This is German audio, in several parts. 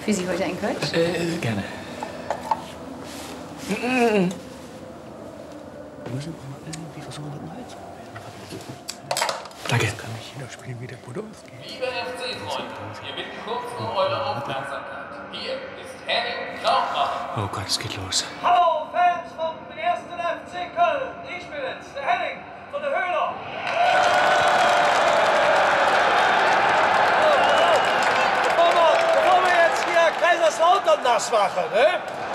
Für Sie heute ein Kölsch? Gerne. Danke. Liebe FC-Freunde, wir bitten kurz um eure Aufmerksamkeit. Hier ist Henning Krautmacher. Oh Gott, es geht los. Hallo Fans vom 1. FC Köln, ich bin's, der Henning von der Höhler. Bevor wir jetzt hier Kaiserslautern nass machen, ne?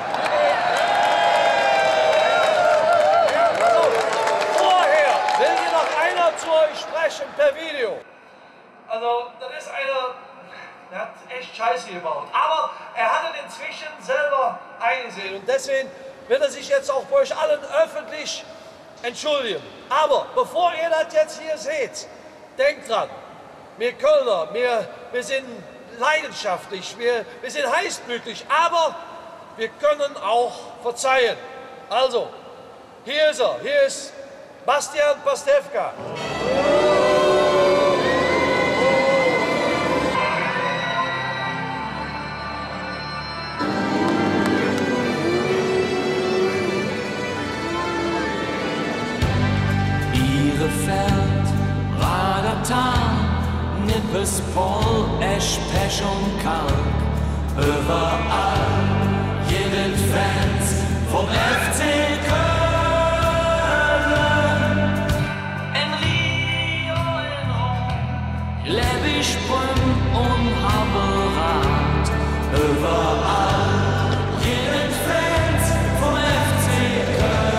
Also, vorher will hier noch einer zu euch sprechen per Video. Also, das ist einer, der hat echt Scheiße gebaut. Aber er hat es inzwischen selber eingesehen. Und deswegen wird er sich jetzt auch bei euch allen öffentlich entschuldigen. Aber bevor ihr das jetzt hier seht, denkt dran, wir Kölner, wir sind leidenschaftlich, wir sind heißblütig, aber wir können auch verzeihen. Also, hier ist er, hier ist Bastian Pastewka. Bielefeld, Radertal, Nippes, Poll, Esch, Pesch und Kalk. Überall, jeden Fans vom FC Köln. In Rio, in Rom, Lebisch, Brünn und Hammerrad. Überall, jeden Fans vom FC Köln.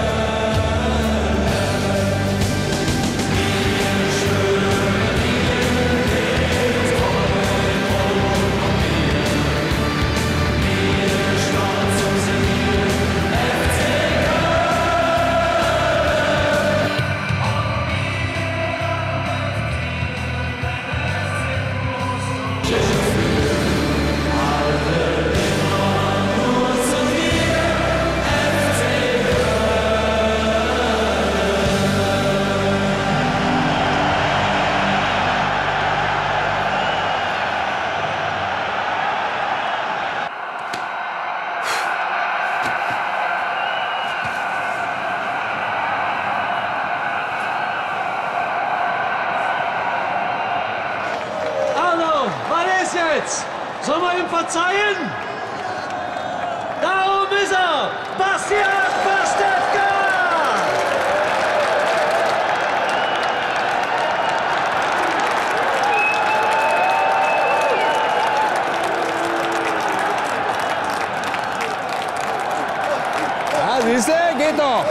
Sollen wir ihm verzeihen? Darum ist er, Bastian Pastewka! Ja, siehst du, geht doch.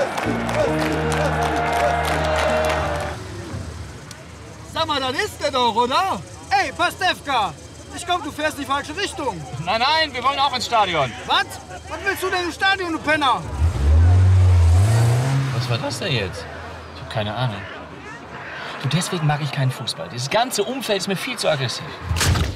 Sag mal, das ist der doch, oder? Ey, Pastewka! Ich glaube, du fährst in die falsche Richtung. Nein, nein, wir wollen auch ins Stadion. Was? Was willst du denn im Stadion, du Penner? Was war das denn jetzt? Ich habe keine Ahnung. Du, deswegen mag ich keinen Fußball. Dieses ganze Umfeld ist mir viel zu aggressiv.